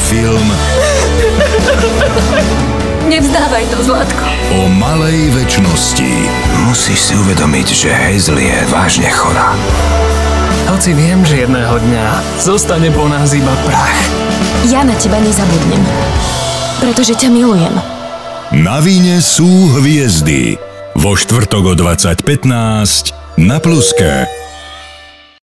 film Nevzdávaj to, Zlatko. o malej večnosti. Musíš si uvedomiť, že Hazel je vážne chorá. Hoci viem, že jedného dňa zostane po nás iba prach. Ja na teba nezabudnem, pretože ťa milujem. Na víne sú hviezdy. Vo štvrtok o 20:15 na Pluske.